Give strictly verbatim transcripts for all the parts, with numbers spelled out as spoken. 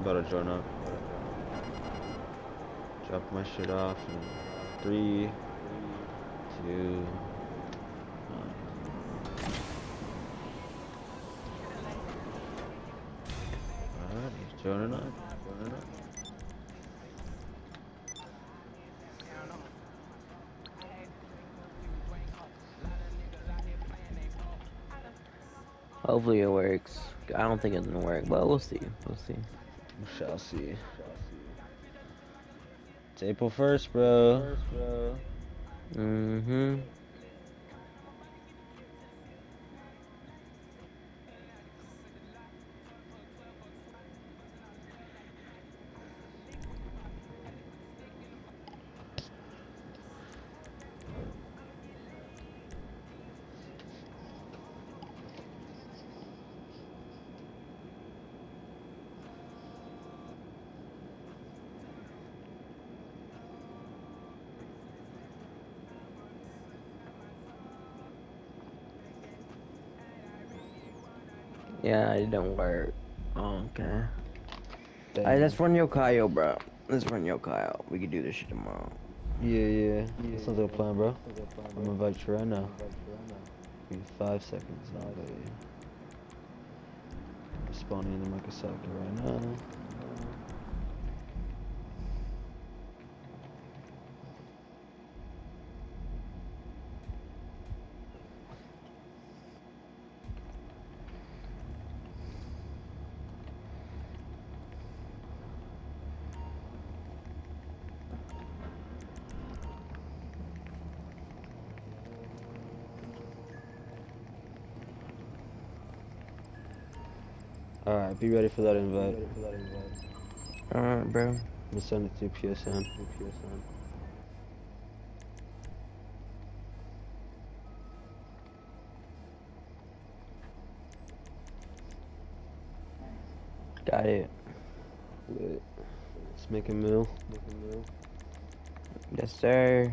about to join up. Drop my shit off in three, two, one. Alright, he's joining up. Joining up. Hopefully it works. I don't think it's gonna work, but we'll see. We'll see. We shall see. It's April first, bro. Mm-hmm. Yeah, it didn't work. Okay. Alright, let's run Yokayo, bro. Let's run Yokayo. We can do this shit tomorrow. Yeah, yeah. That sounds like a plan, bro. I'm gonna invite you right now. Give me five seconds. I'll invite you. Responding in the Microsoft right now. Alright, be ready for that invite. Alright, bro. I'm gonna send it through P S N. Got it. Wait. Let's make a meal. Yes, sir.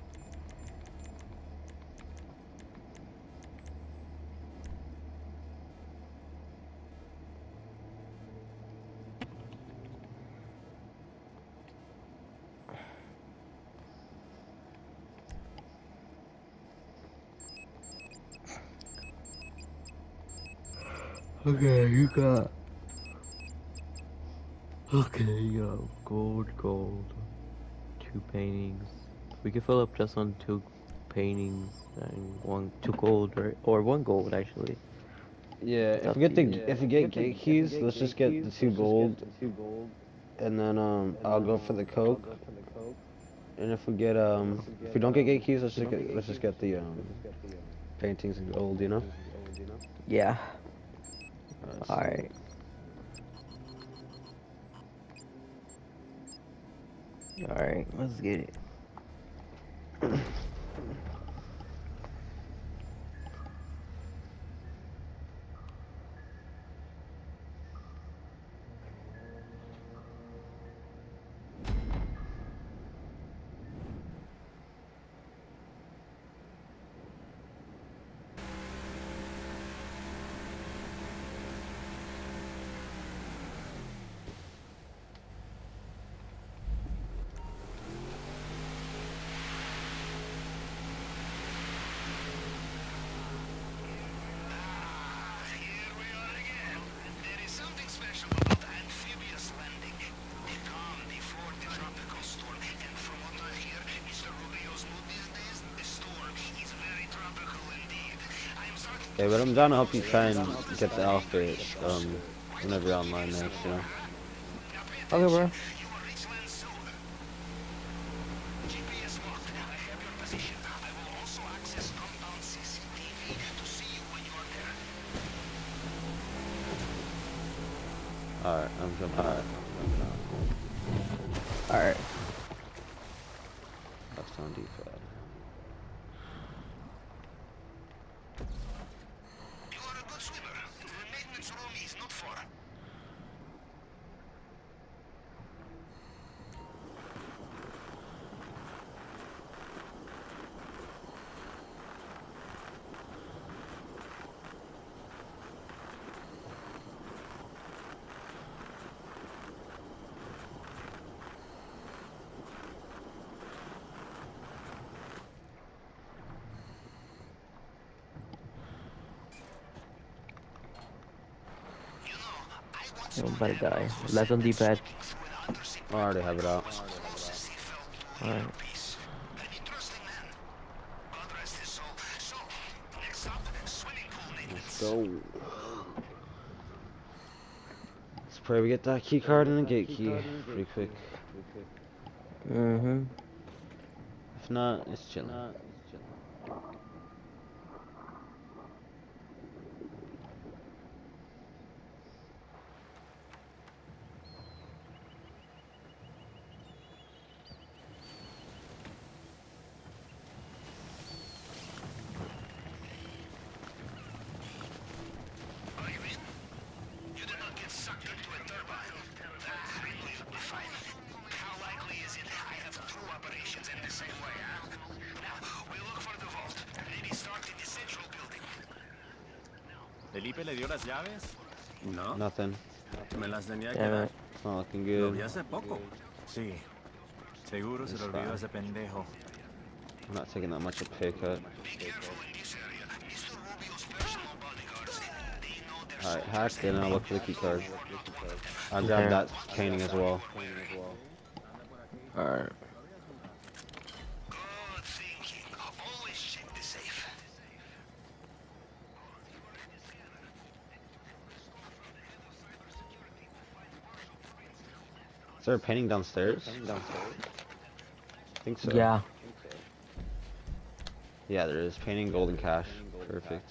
Okay, you got. Okay, you got gold, gold. Two paintings. We can fill up just on two paintings and one, two gold, right? Or one gold, actually. Yeah, It's if up we get to the you. if we get gate keys, let's just get the two gold, and then um I'll go for the coke. And if we get um if we don't get gate keys, let's just get let's just get the um paintings in gold, you know. Yeah. Alright, Alright. Alright, let's get it. Okay, but I'm down to help you try and get the outfit um whenever you're online next, you know. Okay, bro. Alright, I'm jumping out. Alright. That's on D pad. I'm about to die. Left on D-pad. I already have it out. Alright. Let's go. Let's pray we get that key card and the gate key pretty quick. Mm-hmm. If not, it's chilling. ¿Felipe le dio las llaves? No. Nothing. Me las tenía que Damn dar. it. It's not looking Lo good. vi hace poco. Sí. Seguro se le olvidó ese pendejo. I'm not taking that much of a pay cut. Alright, hack, then I'll look for the key card. I'll grab Okay. that painting as well. Alright. Is there a painting downstairs? I think so. Yeah. Yeah, there is. Painting golden cash. Perfect.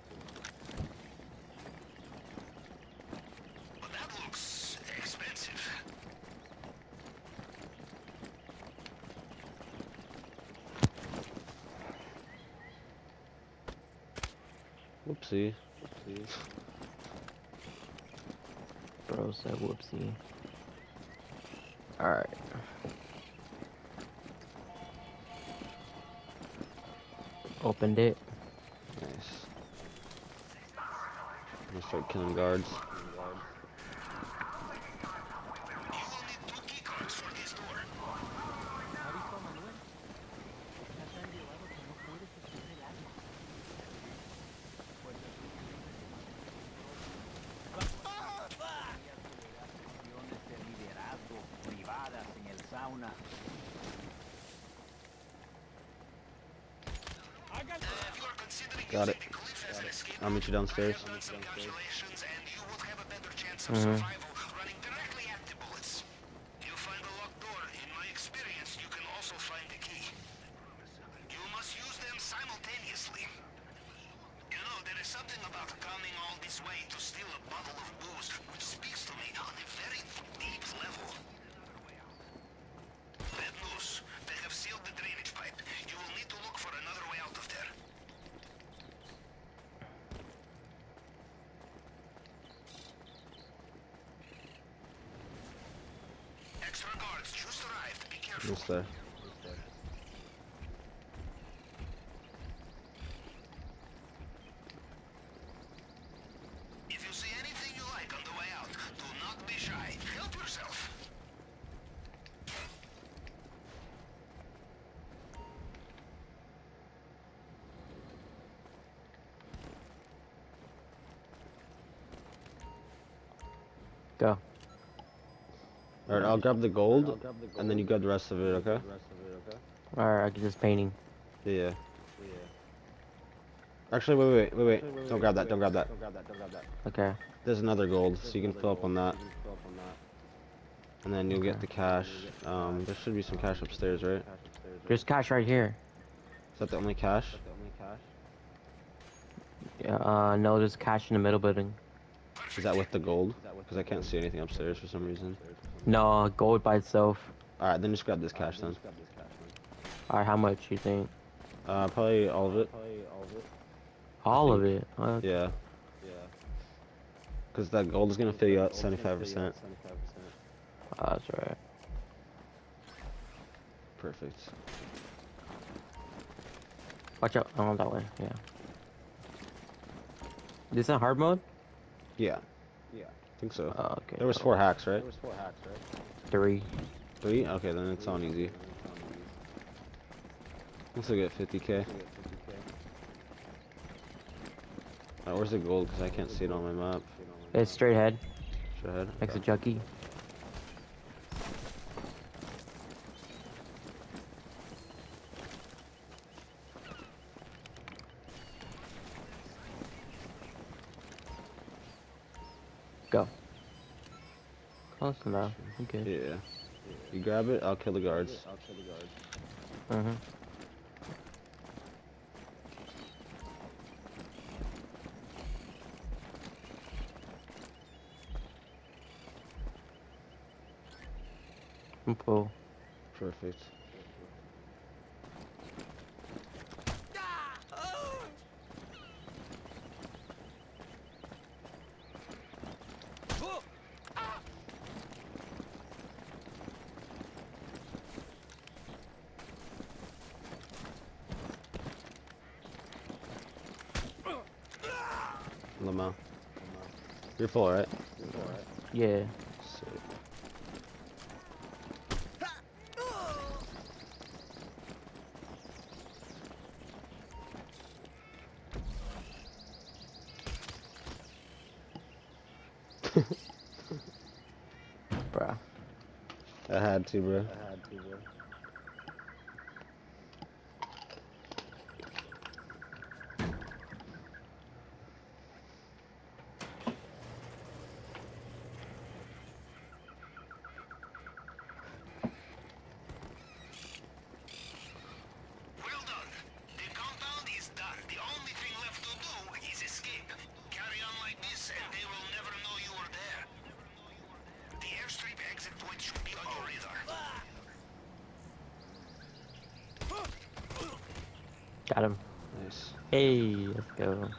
Whoopsie. Whoopsie. Bro said whoopsie. Alright. Opened it. Nice. I'm gonna start killing guards. Got it. I'll meet you downstairs. Mm-hmm. Just there. If you see anything you like on the way out, do not be shy. Help yourself. Go. Alright, I'll grab the gold, and then you grab the rest of it, okay? Alright, I get this painting. Yeah, yeah. Actually, wait, wait, wait, wait. Don't grab that, don't grab that. Okay. There's another gold, so you can fill up on that. And then you'll get the cash. Um, there should be some cash upstairs, right? There's cash right here. Is that the only cash? Yeah, uh, no, there's cash in the middle building. Is that with the gold? Because I can't see anything upstairs for some reason. No, gold by itself. Alright, then just grab this cash then. Alright, how much you think? Uh, probably all of it. All of it? Uh, Yeah. Because that gold is going to fill you out seventy-five percent. oh, that's right. Perfect. Watch out. Oh, that way. Yeah. This is hard mode? Yeah. Yeah. I think so. Oh, okay. There was four hacks, right? Three. Three? Okay, then it's on easy. Let's look at fifty K. Alright, where's the gold? Because I can't see it on my map. It's straight ahead. Straight ahead. Next to Okay. Chucky. Go. Close enough. Okay. Yeah. You grab it, I'll kill the guards. Mm-hmm. I'm full. Perfect. Lamau. You're full, right? Yeah. Sick. Bruh. I had to, bro. Well done. The compound is done. The only thing left to do is escape. Carry on like this and they will never know you were there. The airstrip exit point should be on your radar. Got him. Nice. Hey, let's go.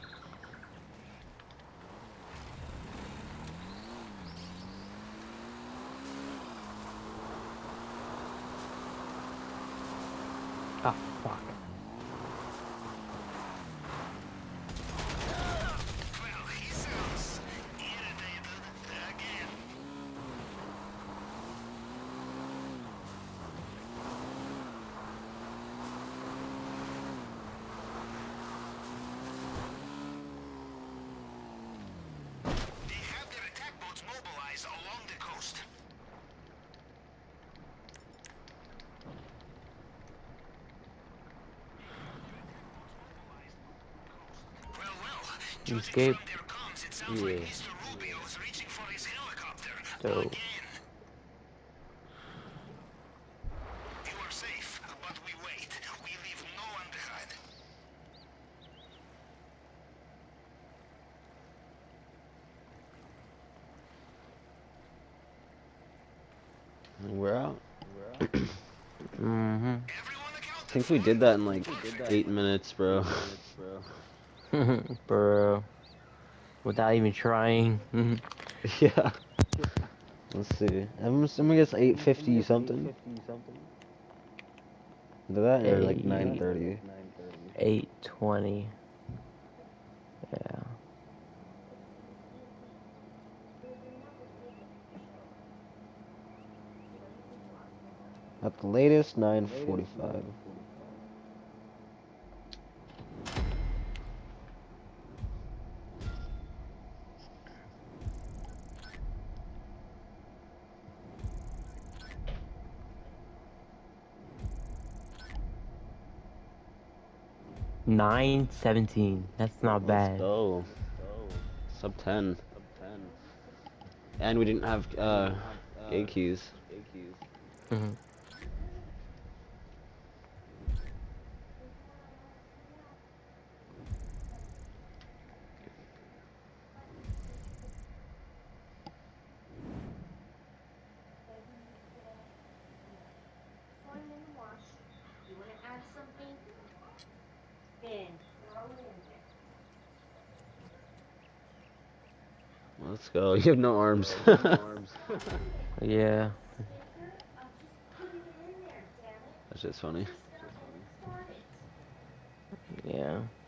Ah, fuck. Well, he sounds irritated again. They have their attack boats mobilized along the coast. Well, well, judging Escape. from their comms, it sounds Yeah. like Mister Rubio is reaching for his helicopter So- again. You are safe, but we wait. We leave no one behind. We're out. Mm-hmm. Everyone I accounted think we for. did that in like eight minutes, bro. Bro. Without even trying. Yeah. Let's see. I'm assuming it's eight fifty something. Did that or like Eight. nine thirty? eight twenty. Yeah. At the latest, nine forty-five. nine seventeen. That's not Let's bad. go. Sub ten. And we didn't have uh gate keys. Mhm. You want to add something? Then throw it in there. Let's go. You have no arms. Yeah. I'll just put it in there, damn it. That's just funny. Just start it. Yeah.